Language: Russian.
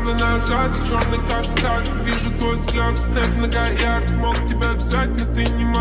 мгновенно назад, черный каскад. Вижу твой взгляд, снэп многоярд. Мог тебя взять, но ты не